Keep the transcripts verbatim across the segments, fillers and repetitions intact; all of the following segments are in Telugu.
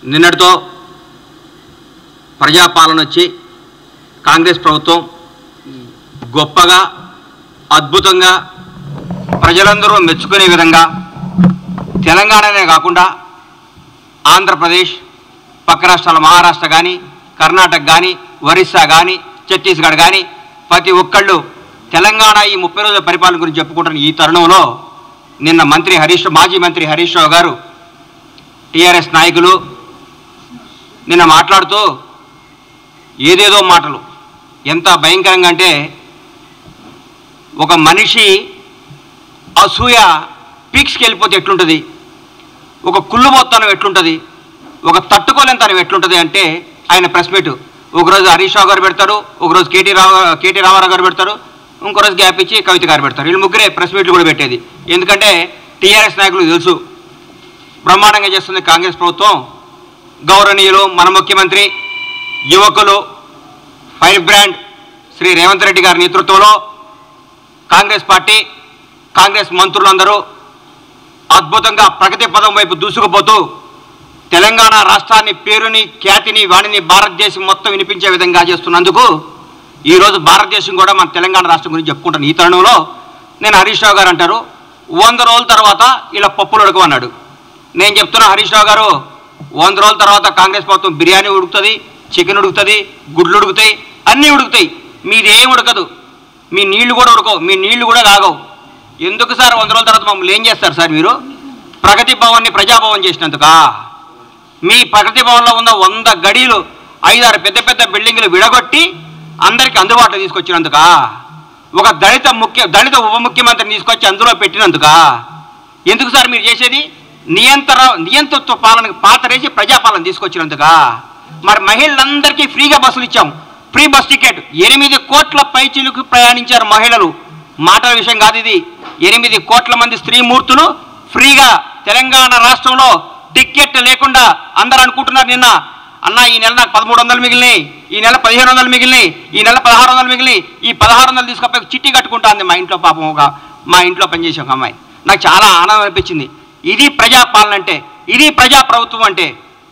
నిన్నటితో ప్రజాపాలన వచ్చి కాంగ్రెస్ ప్రభుత్వం గొప్పగా అద్భుతంగా ప్రజలందరూ మెచ్చుకునే విధంగా తెలంగాణనే కాకుండా ఆంధ్రప్రదేశ్, పక్క రాష్ట్రాల మహారాష్ట్ర కానీ, కర్ణాటక కానీ, ఒరిస్సా కానీ, ఛత్తీస్గఢ్ కానీ ప్రతి ఒక్కళ్ళు తెలంగాణ ఈ ముప్పై రోజుల పరిపాలన గురించి చెప్పుకుంటున్న ఈ తరుణంలో నిన్న మంత్రి హరీష్ మాజీ మంత్రి హరీష్ రావు గారు టీఆర్ఎస్ నాయకులు నిన్న మాట్లాడుతూ ఏదేదో మాటలు ఎంత భయంకరంగా అంటే ఒక మనిషి అసూయ పీక్స్కి వెళ్ళిపోతే ఎట్లుంటుంది, ఒక కుళ్ళుబోత్తనం ఎట్లుంటుంది, ఒక తట్టుకోలేనితనం ఎట్లుంటుంది అంటే ఆయన ప్రెస్ మీట్ ఒకరోజు హరీష్ రావు గారు పెడతారు, ఒకరోజు కేటీ రావు కేటీ రామారావు గారు పెడతారు, ఇంకో రోజు గ్యాప్ ఇచ్చి కవిత గారు పెడతారు. వీళ్ళు ముగ్గురే ప్రెస్ మీట్లు కూడా పెట్టేది. ఎందుకంటే టీఆర్ఎస్ నాయకులకు తెలుసు బ్రహ్మాండంగా చేస్తుంది కాంగ్రెస్ ప్రభుత్వం. గౌరవనీయులు మన ముఖ్యమంత్రి యువకులు ఫైర్ బ్రాండ్ శ్రీ రేవంత్ రెడ్డి గారి నేతృత్వంలో కాంగ్రెస్ పార్టీ కాంగ్రెస్ మంత్రులందరూ అద్భుతంగా ప్రగతి పదం వైపు దూసుకుపోతూ తెలంగాణ రాష్ట్రాన్ని పేరుని ఖ్యాతిని వాణిని భారతదేశం మొత్తం వినిపించే విధంగా చేస్తున్నందుకు ఈరోజు భారతదేశం కూడా మన తెలంగాణ రాష్ట్రం గురించి చెప్పుకుంటాను. ఈ తరుణంలో నేను హరీష్ రావు గారు అంటారు వంద రోజుల తర్వాత ఇలా పప్పులు ఉడకమన్నాడు. నేను చెప్తున్నా హరీష్ రావు గారు, వంద రోజుల తర్వాత కాంగ్రెస్ ప్రభుత్వం బిర్యానీ ఉడుకుతుంది, చికెన్ ఉడుకుతుంది, గుడ్లు ఉడుకుతాయి, అన్నీ ఉడుకుతాయి. మీది ఏం ఉడకదు, మీ నీళ్లు కూడా ఉడకవు, మీ నీళ్లు కూడా కాగవు. ఎందుకు సార్ వంద రోజుల తర్వాత మమ్మల్ని ఏం చేస్తారు సార్ మీరు? ప్రగతి భవన్ని ప్రజాభవన్ చేసినందుకా? మీ ప్రగతి భవన్లో ఉన్న వంద గడీలు ఐదారు పెద్ద పెద్ద బిల్డింగ్లు విడగొట్టి అందరికీ అందుబాటులో తీసుకొచ్చినందుకా? ఒక దళిత ముఖ్య దళిత ఉప ముఖ్యమంత్రిని తీసుకొచ్చి అందులో పెట్టినందుకా? ఎందుకు సార్ మీరు చేసేది? నియంత్ర నియంతృత్వ పాలనకు పాతరేసి ప్రజాపాలన తీసుకొచ్చినందుకా? మరి మహిళలందరికీ ఫ్రీగా బస్సులు ఇచ్చాం, ఫ్రీ బస్ టికెట్. ఎనిమిది కోట్ల పైచిలకు ప్రయాణించారు మహిళలు. మాటల విషయం కాదు ఇది. ఎనిమిది కోట్ల మంది స్త్రీమూర్తులు ఫ్రీగా తెలంగాణ రాష్ట్రంలో టికెట్ లేకుండా అందరూ అనుకుంటున్నారు నిన్న అన్న ఈ నెల నాకు పదమూడు వందలు మిగిలినాయి, ఈ నెల పదిహేను వందలు మిగిలినాయి, ఈ నెల పదహారు వందలు మిగిలినాయి. ఈ పదహారు వందలు తీసుకపోయి చిట్టి కట్టుకుంటా ఉంది మా ఇంట్లో పాపం ఒక మా ఇంట్లో పనిచేసే ఒక అమ్మాయి. నాకు చాలా ఆనందం అనిపించింది. ఇది ప్రజాపాలన అంటే, ఇది ప్రజాప్రభుత్వం అంటే.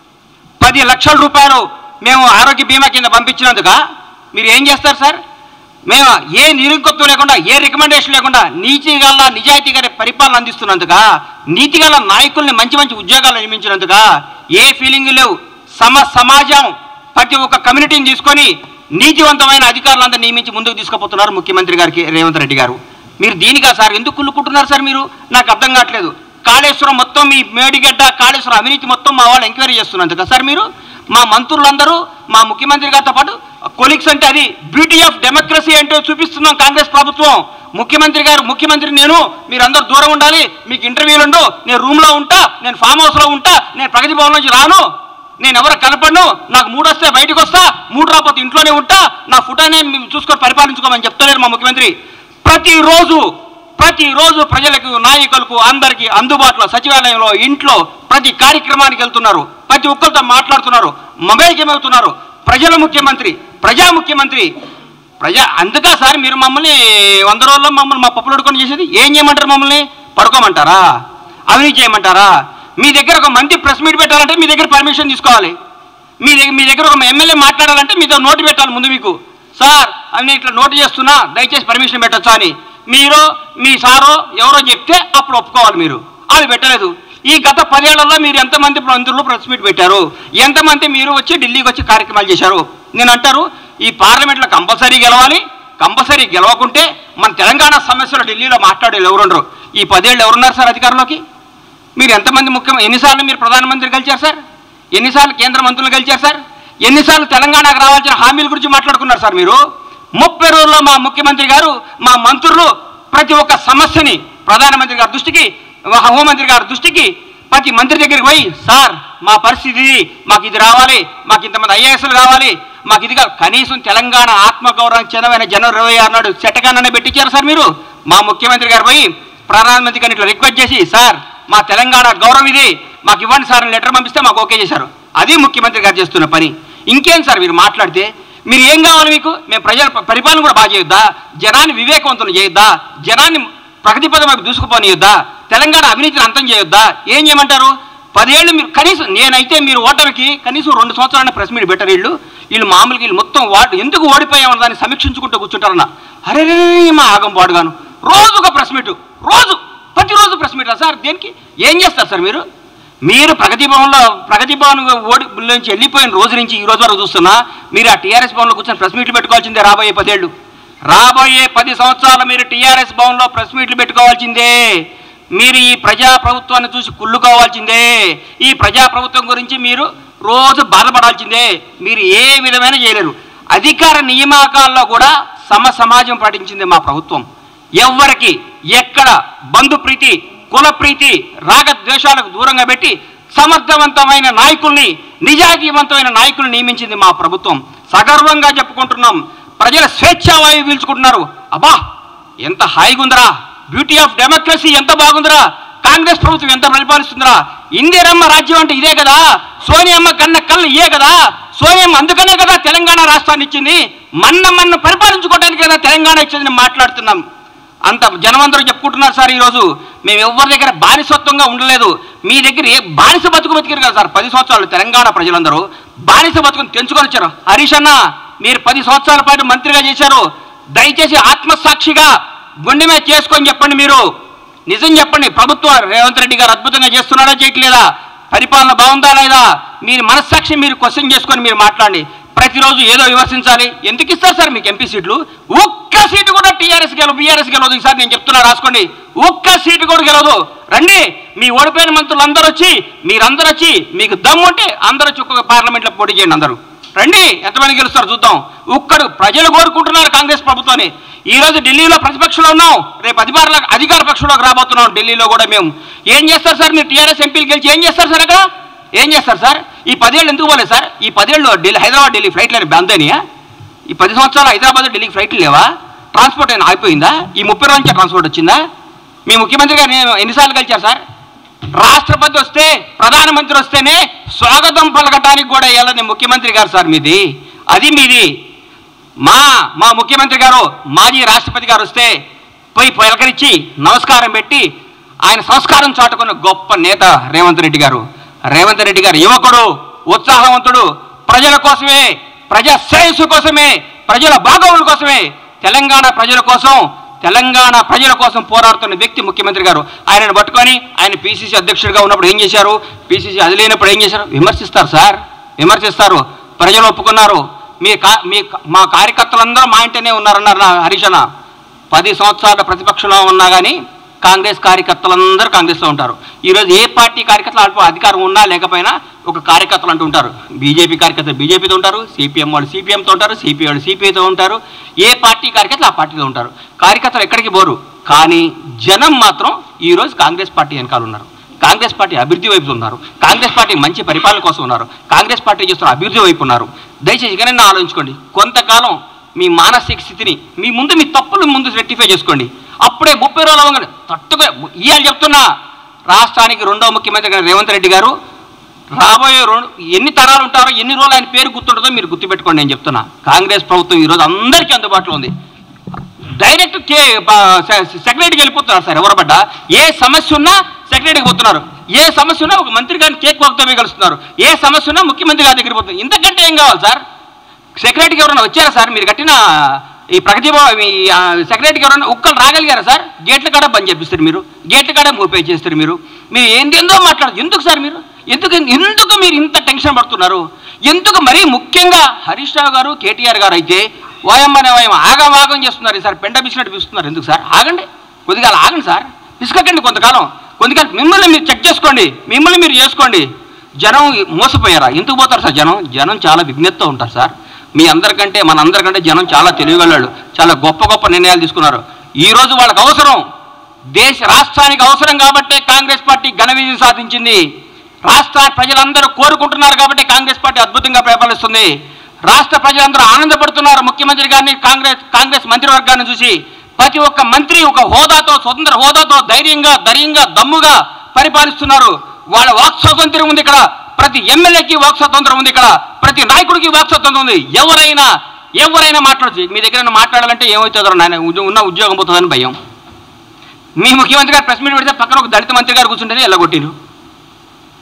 పది లక్షల రూపాయలు మేము ఆరోగ్య బీమా కింద పంపించినందుక మీరు ఏం చేస్తారు సార్? మేము ఏ నిరుంకత్వం లేకుండా, ఏ రికమెండేషన్ లేకుండా నీతి గల నిజాయితీ గారి పరిపాలన అందిస్తున్నందుక, నీతి గల నాయకుల్ని మంచి మంచి ఉద్యోగాలు నియమించినందుక ఏ ఫీలింగ్ లేవు. సమ సమాజం ప్రతి ఒక్క కమ్యూనిటీని తీసుకొని నీతివంతమైన అధికారులందరూ నియమించి ముందుకు తీసుకుపోతున్నారు ముఖ్యమంత్రి గారికి రేవంత్ రెడ్డి గారు. మీరు దీనిగా సార్ ఎందుకు కుళ్ళుకుంటున్నారు సార్? మీరు నాకు అర్థం కావట్లేదు. కాళేశ్వరం మొత్తం మీ మేడిగడ్డ కాళేశ్వరం అవినీతి మొత్తం మా వాళ్ళు ఎంక్వైరీ చేస్తున్నందుక సార్ మీరు? మా మంత్రులందరూ మా ముఖ్యమంత్రి గారితో పాటు కొలీగ్స్ అంటే అది బ్యూటీ ఆఫ్ డెమోక్రసీ అంటే చూపిస్తున్నాం కాంగ్రెస్ ప్రభుత్వం. ముఖ్యమంత్రి గారు ముఖ్యమంత్రి నేను, మీరందరూ దూరం ఉండాలి, మీకు ఇంటర్వ్యూలు ఉండు, నేను రూమ్లో ఉంటా, నేను ఫామ్ హౌస్లో ఉంటా, నేను ప్రగతి భవన్ నుంచి రాను, నేను ఎవరు కనపడను, నాకు మూడు వస్తే బయటకు వస్తా, మూడు రాకపోతే ఇంట్లోనే ఉంటా, నా ఫుటానే చూసుకొని పరిపాలించుకోమని చెప్తలేరు మా ముఖ్యమంత్రి. ప్రతిరోజు ప్రతిరోజు ప్రజలకు నాయకులకు అందరికీ అందుబాటులో సచివాలయంలో ఇంట్లో ప్రతి కార్యక్రమానికి వెళ్తున్నారు, ప్రతి ఒక్కరితో మాట్లాడుతున్నారు, మొబైల్కి వెళ్తున్నారు. ప్రజల ముఖ్యమంత్రి, ప్రజా ముఖ్యమంత్రి, ప్రజా అందుకా సార్ మీరు మమ్మల్ని వంద రోజుల్లో మమ్మల్ని మా పప్పులు ఉడుకొని చేసేది? ఏం చేయమంటారు? మమ్మల్ని పడుకోమంటారా? అవినీతి చేయమంటారా? మీ దగ్గర ఒక మంత్రి ప్రెస్ మీట్ పెట్టాలంటే మీ దగ్గర పర్మిషన్ తీసుకోవాలి. మీ దగ్గర మీ దగ్గర ఒక ఎమ్మెల్యే మాట్లాడాలంటే మీతో నోటు పెట్టాలి ముందు. మీకు సార్ అని ఇట్లా నోటు చేస్తున్నా దయచేసి పర్మిషన్ పెట్టొచ్చా అని మీరు మీ సారో ఎవరో చెప్తే అప్పుడు ఒప్పుకోవాలి. మీరు అది పెట్టలేదు. ఈ గత పదేళ్లలో మీరు ఎంతమంది మంత్రులు ప్రెస్ మీట్ పెట్టారు? ఎంతమంది మీరు వచ్చి ఢిల్లీకి వచ్చి కార్యక్రమాలు చేశారు? నేను అంటారు ఈ పార్లమెంట్లో కంపల్సరీ గెలవాలి, కంపల్సరీ గెలవకుంటే మన తెలంగాణ సమస్యలు ఢిల్లీలో మాట్లాడేది ఎవరుండరు. ఈ పదేళ్ళు ఎవరున్నారు సార్ అధికారంలోకి? మీరు ఎంతమంది ముఖ్యం ఎన్నిసార్లు మీరు ప్రధానమంత్రి కలిశారు సార్? ఎన్నిసార్లు కేంద్ర మంత్రులు కలిశారు సార్? ఎన్నిసార్లు తెలంగాణకు రావాల్సిన హామీల గురించి మాట్లాడుకున్నారు సార్ మీరు? ముప్పై రోజుల్లో మా ముఖ్యమంత్రి గారు మా మంత్రులు ప్రతి ఒక్క సమస్యని ప్రధానమంత్రి గారి దృష్టికి, హోంమంత్రి గారి దృష్టికి, ప్రతి మంత్రి దగ్గరికి పోయి సార్ మా పరిస్థితి, మాకు ఇది రావాలి, మాకు ఇంతమంది ఐఏఎస్లు కావాలి, మాకు ఇది కనీసం తెలంగాణ ఆత్మగౌరవం చెందమైన జనవరి ఇరవై ఆరు నాడు చెట్టగానే పెట్టించారు సార్ మీరు. మా ముఖ్యమంత్రి గారు పోయి ప్రధానమంత్రి గారిని ఇట్లా రిక్వెస్ట్ చేసి సార్ మా తెలంగాణ గౌరవం ఇది, మాకు ఇవ్వండి సార్ అని లెటర్ పంపిస్తే మాకు ఓకే చేశారు. అది ముఖ్యమంత్రి గారు చేస్తున్న పని. ఇంకేం సార్ మీరు మాట్లాడితే? మీరు ఏం కావాలి మీకు? మేము ప్రజల పరిపాలన కూడా బాగా చేయొద్దా? జనాన్ని వివేకవంతులు చేయొద్దా? జనాన్ని ప్రగతి పదం వైపు దూసుకుపోనియొద్దా? తెలంగాణ అవినీతిని అంతం చేయొద్దా? ఏం చేయమంటారు? పదేళ్ళు మీరు కనీసం నేనైతే మీరు ఓటమికి కనీసం రెండు సంవత్సరాల ప్రెస్ మీట్ పెట్టరు వీళ్ళు వీళ్ళు మామూలుగా వీళ్ళు మొత్తం వాడు ఎందుకు ఓడిపోయామని దాన్ని సమీక్షించుకుంటూ కూర్చుంటారన్న అరే మా ఆగం పాడుగాను రోజు ఒక ప్రెస్ మీట్ రోజు ప్రతిరోజు ప్రెస్ మీట్ సార్ దేనికి ఏం చేస్తారు సార్ మీరు మీరు ప్రగతి భవన్లో ప్రగతి భవన్ ఓడి నుంచి వెళ్ళిపోయిన రోజు నుంచి ఈ రోజు వరకు చూస్తున్నా మీరు ఆ టీఆర్ఎస్ భవన్లో కూర్చొని ప్రెస్ మీట్లు పెట్టుకోవాల్సిందే రాబోయే పదేళ్ళు రాబోయే పది సంవత్సరాలు మీరు టీఆర్ఎస్ భవన్లో ప్రెస్ మీట్లు పెట్టుకోవాల్సిందే మీరు ఈ ప్రజా ప్రభుత్వాన్ని చూసి కుళ్ళుకోవాల్సిందే ఈ ప్రజా ప్రభుత్వం గురించి మీరు రోజు బాధపడాల్సిందే మీరు ఏ విధమైన చేయలేరు అధికార నియామకాల్లో కూడా సమ సమాజం పాటించింది మా ప్రభుత్వం ఎవరికి ఎక్కడ బంధు ప్రీతి కుల ప్రీతి రాగద్వేషాలకు దూరంగా పెట్టి సమర్థవంతమైన నాయకుల్ని నిజాయితీవంతమైన నాయకుల్ని నియమించింది మా ప్రభుత్వం సగర్వంగా చెప్పుకుంటున్నాం ప్రజల స్వేచ్ఛావాయువు పీల్చుకుంటున్నారు అబ్బా ఎంత హాయిగుందరా బ్యూటీ ఆఫ్ డెమోక్రసీ ఎంత బాగుందిరా కాంగ్రెస్ ప్రభుత్వం ఎంత పరిపాలిస్తుందిరా ఇందిరమ్మ రాజ్యం అంటే ఇదే కదా సోనియమ్మ కన్న కళ్ళు ఇదే కదా సోనియమ్మ అందుకనే కదా తెలంగాణ రాష్ట్రాన్ని ఇచ్చింది మన్న మన్న పరిపాలించుకోవడానికి కదా తెలంగాణ ఇచ్చిందని మాట్లాడుతున్నాం అంత జనమందరూ చెప్పుకుంటున్నారు సార్ ఈరోజు మేము ఎవరి దగ్గర బానిసత్వంగా ఉండలేదు మీ దగ్గర ఏ బానిస బతుకు బతికారు కదా సార్ పది సంవత్సరాలు తెలంగాణ ప్రజలందరూ బానిస బతుకుని తెంచుకొని వచ్చారు హరీష్ అన్న మీరు పది సంవత్సరాల పాటు మంత్రిగా చేశారు దయచేసి ఆత్మసాక్షిగా గుండె మీద చేసుకొని చెప్పండి మీరు నిజం చెప్పండి ప్రభుత్వం రేవంత్ రెడ్డి గారు అద్భుతంగా చేస్తున్నాడా చేయట్లేదా పరిపాలన బాగుందా లేదా మీరు మనస్సాక్షి మీరు క్వశ్చన్ చేసుకొని మీరు మాట్లాడండి ప్రతిరోజు ఏదో విమర్శించాలి ఎందుకు ఇస్తారు సార్ మీకు ఎంపీ సీట్లు ఒక్క సీటు కూడా టీఆర్ఎస్ గెలవు బీఆర్ఎస్ గెలవదు ఈసారి నేను చెప్తున్నా రాసుకోండి ఒక్క సీటు కూడా గెలవదు రండి మీ ఓడిపోయిన మంత్రులు అందరూ వచ్చి మీరందరూ వచ్చి మీకు దమ్ముంటే అందరూ వచ్చి ఒక్కొక్క పార్లమెంట్లో పోటీ చేయండి అందరూ రండి ఎంతమంది గెలుస్తారు చూద్దాం ఒక్కడు ప్రజలు కోరుకుంటున్నారు కాంగ్రెస్ ప్రభుత్వాన్ని ఈ రోజు ఢిల్లీలో ప్రతిపక్షంలో ఉన్నాం రేపు అధికార అధికార పక్షంలోకి రాబోతున్నాం ఢిల్లీలో కూడా మేము ఏం చేస్తారు సార్ మీరు టీఆర్ఎస్ ఎంపీలు గెలిచి ఏం చేస్తారు సార్ అక్కడ ఏం చేస్తారు సార్ ఈ పదేళ్ళు ఎందుకు పోలేదు సార్ ఈ పదేళ్ళు ఢిల్లీ హైదరాబాద్ ఢిల్లీ ఫ్లైట్లు బంద్ అయినాయా ఈ పది సంవత్సరాలు హైదరాబాద్ ఢిల్లీకి ఫ్లైట్లు లేవా ట్రాన్స్పోర్ట్ అయినా ఆగిపోయిందా ఈ ముప్పై రోజు నుంచి ట్రాన్స్పోర్ట్ వచ్చిందా మీ ముఖ్యమంత్రి గారు నేను ఎన్నిసార్లు కలిచారు సార్ రాష్ట్రపతి వస్తే ప్రధానమంత్రి వస్తేనే స్వాగతం పలకటానికి కూడా వెళ్ళని ముఖ్యమంత్రి గారు సార్ మీది అది మీది మా మా ముఖ్యమంత్రి గారు మాజీ రాష్ట్రపతి గారు వస్తే పోయి పలకరించి నమస్కారం పెట్టి ఆయన సంస్కారం చాటుకున్న గొప్ప నేత రేవంత్ రెడ్డి గారు రేవంత్ రెడ్డి గారు యువకుడు ఉత్సాహవంతుడు ప్రజల కోసమే ప్రజా శ్రేయస్సు కోసమే ప్రజల బాగోగుల కోసమే తెలంగాణ ప్రజల కోసం తెలంగాణ ప్రజల కోసం పోరాడుతున్న వ్యక్తి ముఖ్యమంత్రి గారు ఆయనను పట్టుకొని ఆయన పీసీసీ అధ్యక్షుడిగా ఉన్నప్పుడు ఏం చేశారు పీసీసీ అది లేనప్పుడు ఏం చేశారు విమర్శిస్తారు సార్ విమర్శిస్తారు ప్రజలు ఒప్పుకున్నారు మీ కా మీ మా కార్యకర్తలందరూ మా ఇంటనే ఉన్నారన్నారు హరీష్ అన్న పది సంవత్సరాల ప్రతిపక్షంలో ఉన్నా కానీ కాంగ్రెస్ కార్యకర్తలందరూ కాంగ్రెస్లో ఉంటారు ఈరోజు ఏ పార్టీ కార్యకర్తలు అధికారం ఉన్నా లేకపోయినా ఒక కార్యకర్తలు అంటూ ఉంటారు బీజేపీ కార్యకర్తలు బీజేపీతో ఉంటారు సిపిఎం వాళ్ళు సిపిఎంతో ఉంటారు సిపిఐ వాళ్ళు సిపిఐతో ఉంటారు ఏ పార్టీ కార్యకర్తలు ఆ పార్టీతో ఉంటారు కార్యకర్తలు ఎక్కడికి పోరు కానీ జనం మాత్రం ఈరోజు కాంగ్రెస్ పార్టీ వెనకాల ఉన్నారు కాంగ్రెస్ పార్టీ అభివృద్ధి వైపు ఉన్నారు కాంగ్రెస్ పార్టీ మంచి పరిపాలన కోసం ఉన్నారు కాంగ్రెస్ పార్టీ చేస్తున్న అభివృద్ధి వైపు ఉన్నారు దయచేసి ఇకనైనా ఆలోచించుకోండి కొంతకాలం మీ మానసిక స్థితిని మీ ముందు మీ తప్పులు ముందు రెక్టిఫై చేసుకోండి అప్పుడే ముప్పై రోజులు అవ్వగానే తట్టుగా ఇవాళ చెప్తున్నా రాష్ట్రానికి రెండవ ముఖ్యమంత్రి రేవంత్ రెడ్డి గారు రాబోయే రెండు ఎన్ని తరాలు ఉంటారో ఎన్ని రోజులు ఆయన పేరు గుర్తుంటుందో మీరు గుర్తుపెట్టుకోండి నేను చెప్తున్నా కాంగ్రెస్ ప్రభుత్వం ఈరోజు అందరికీ అందుబాటులో ఉంది డైరెక్ట్ కే సెక్రటరీకి వెళ్ళిపోతున్నారు సార్ ఎవరు పడ్డా ఏ సమస్య ఉన్నా సెక్రటరీకి పోతున్నారు ఏ సమస్య ఉన్నా ఒక మంత్రి గారిని కేక్ వాక్తమే కలుస్తున్నారు ఏ సమస్య ఉన్నా ముఖ్యమంత్రి గారి దగ్గరికి పోతున్నారు ఇంతకంటే ఏం కావాలి సార్ సెక్రటరీకి ఎవరైనా వచ్చారా సార్ మీరు కట్టిన ఈ ప్రగతి సెక్రటరీకి ఎవరైనా ఒక్కరు రాగలిగారా సార్ గేట్ల కాడ బంద్ చేపిస్తారు మీరు గేట్ల కాడ మూపే చేస్తారు మీరు మీరు ఏందేందో మాట్లాడదు ఎందుకు సార్ మీరు ఎందుకు ఎందుకు మీరు ఇంత టెన్షన్ పడుతున్నారు ఎందుకు మరీ ముఖ్యంగా హరీష్ రావు గారు కేటీఆర్ గారు అయితే వాయమ్మనే వాయం ఆగమాగం చేస్తున్నారు సార్ పెండ బిసినట్టు పిస్తున్నారు ఎందుకు సార్ ఆగండి కొద్దిగా ఆగండి సార్ పిసుకండి కొంతకాలం కొద్దిగా మిమ్మల్ని మీరు చెక్ చేసుకోండి మిమ్మల్ని మీరు చేసుకోండి జనం మోసపోయారా ఎందుకు పోతారు సార్ జనం జనం చాలా విజ్ఞతతో ఉంటారు సార్ మీ అందరికంటే మన అందరికంటే జనం చాలా తెలివిగలవాళ్ళు చాలా గొప్ప గొప్ప నిర్ణయాలు తీసుకున్నారు ఈరోజు వాళ్ళకి అవసరం దేశ రాష్ట్రానికి అవసరం కాబట్టే కాంగ్రెస్ పార్టీ ఘన విజయం సాధించింది రాష్ట్ర ప్రజలందరూ కోరుకుంటున్నారు కాబట్టి కాంగ్రెస్ పార్టీ అద్భుతంగా పరిపాలిస్తుంది రాష్ట్ర ప్రజలందరూ ఆనందపడుతున్నారు ముఖ్యమంత్రి గారిని కాంగ్రెస్ కాంగ్రెస్ మంత్రివర్గాన్ని చూసి ప్రతి ఒక్క మంత్రి ఒక హోదాతో స్వతంత్ర హోదాతో ధైర్యంగా ధైర్యంగా దమ్ముగా పరిపాలిస్తున్నారు వాళ్ళ వాక్ స్వాతంత్ర్యం ఉంది ఇక్కడ ప్రతి ఎమ్మెల్యేకి వాక్ స్వాతంత్రం ఉంది ఇక్కడ ప్రతి నాయకుడికి వాక్ స్వాతంత్రం ఉంది ఎవరైనా ఎవరైనా మాట్లాడచ్చు మీ దగ్గర మాట్లాడాలంటే ఏమవుతుందో నాయన ఉన్న ఉద్యోగం పోతుందని భయం మీ ముఖ్యమంత్రి గారు ప్రెస్ మీట్ పెడితే పక్కన ఒక దళిత మంత్రి గారు కూర్చుంటేనే ఎల్లగొట్టిరు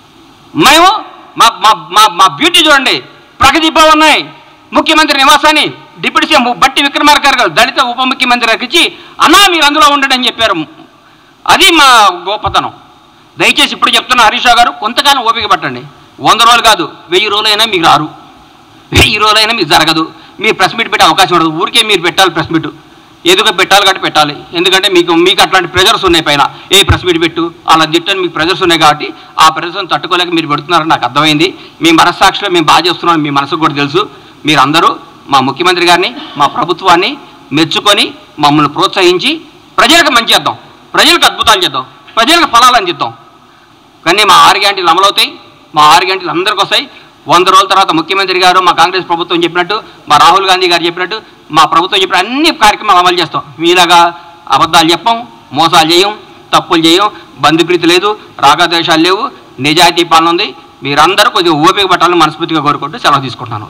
మేము మా మా మా మా బ్యూటీ చూడండి, ప్రగతి భవన్ ముఖ్యమంత్రి నివాసాన్ని డిప్యూటీ సీఎం బట్టి విక్రమార్క గారు దళిత ఉప ముఖ్యమంత్రి గారికి ఇచ్చి అన్నా మీరు అందులో ఉండండి అని చెప్పారు. అది మా గొప్పతనం. దయచేసి ఇప్పుడు చెప్తున్న హరీష్ రావు గారు కొంతకాలం ఓపిక పట్టండి. వంద రోజులు కాదు, వెయ్యి రోజులైనా మీకు రారు, వెయ్యి రోజులైనా మీకు జరగదు. మీరు ప్రెస్ మీట్ పెట్టే అవకాశం ఉండదు. ఊరికే మీరు పెట్టాలి ప్రెస్ మీట్, ఎదుగు పెట్టాలి కాబట్టి పెట్టాలి. ఎందుకంటే మీకు మీకు అట్లాంటి ప్రెజర్స్ ఉన్నాయి పైన, ఏ ప్రెస్ మీట్ పెట్టు అలా తిట్టని మీకు ప్రెజర్స్ ఉన్నాయి కాబట్టి ఆ ప్రెజర్స్ని తట్టుకోలేక మీరు పెడుతున్నారని నాకు అర్థమైంది. మీ మనస్సాక్షిలో మేము బాగా చేస్తున్నాం, మీ మనసుకు కూడా తెలుసు. మీరు అందరూ మా ముఖ్యమంత్రి గారిని, మా ప్రభుత్వాన్ని మెచ్చుకొని మమ్మల్ని ప్రోత్సహించి ప్రజలకు మంచి చేద్దాం, ప్రజలకు అద్భుతాలు చేద్దాం, ప్రజలకు ఫలాలు అందిద్దాం. కానీ మా ఆరు గ్యారెంటీలు అమలవుతాయి, మా ఆరు గ్యారెంటీలు అందరికీ వస్తాయి. వంద రోజుల తర్వాత ముఖ్యమంత్రి గారు, మా కాంగ్రెస్ ప్రభుత్వం చెప్పినట్టు, మా రాహుల్ గాంధీ గారు చెప్పినట్టు, మా ప్రభుత్వం చెప్పిన అన్ని కార్యక్రమాలు అమలు చేస్తాం. మీలాగా అబద్ధాలు చెప్పం, మోసాలు చేయం, తప్పులు చేయం, బంధుప్రీతి లేదు, రాగద్వేషాలు లేవు, నిజాయితీ పాలన ఉంది. మీరందరూ కొద్దిగా ఓపిక పట్టాలని మనస్ఫూర్తిగా కోరుకుంటూ సెలవు తీసుకుంటున్నాను.